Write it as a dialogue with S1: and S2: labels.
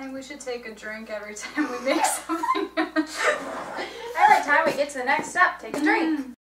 S1: think we should take a drink every time we make something.
S2: Every time we get to the next step, take a drink.